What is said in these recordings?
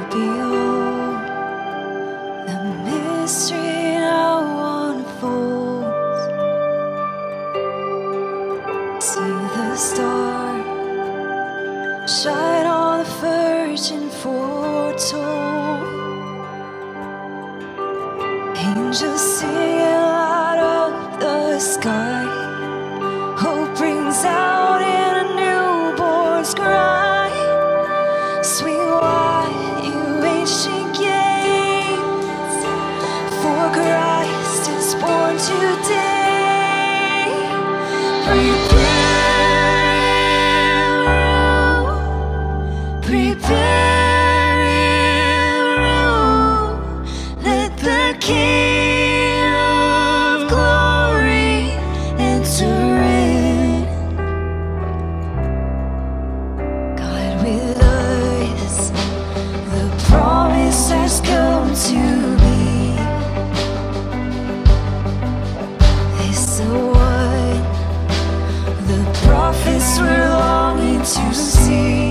Behold, the mystery now unfolds. See the star shine on the virgin foretold. Angels singing light up the sky. Hope brings out in a newborn's cry. Swing wide, you ancient gates, for Christ is born today. Prepare room, let the King of glory enter in. God with us, the promise has come to be. This the one the prophets were longing to see.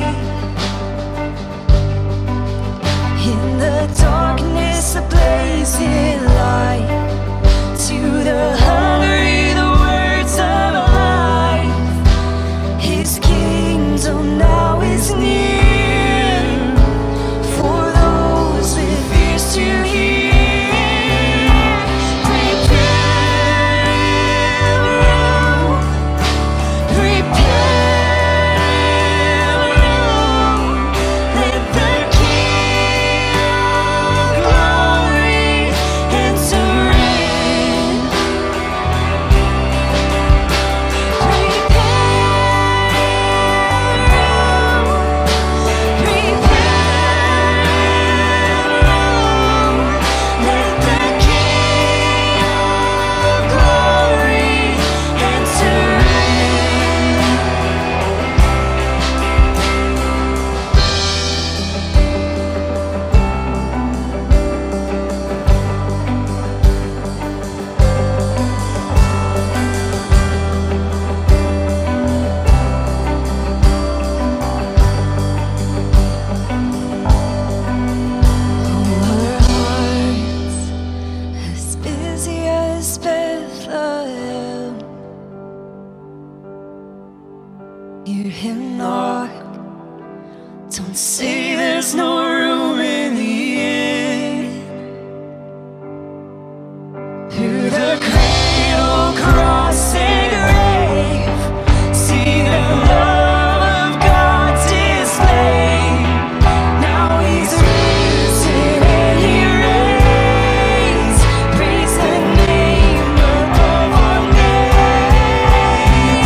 In the darkness, a blazing light. To the hungry, the words of life. His kingdom now is near, for those with ears to hear. Hear him knock. Don't say there's no room in the inn. Through the cradle, cross, and grave, see the love of God displayed. Now he's risen and he reigns. Praise the name above all names.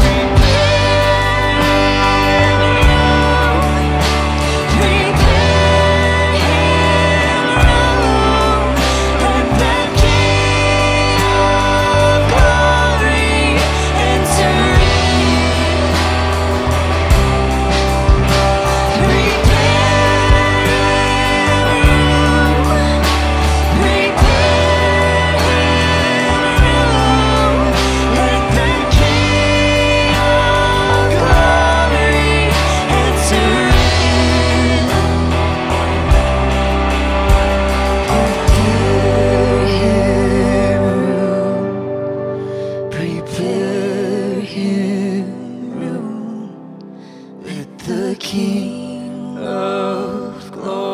Prepare him room, let the King of glory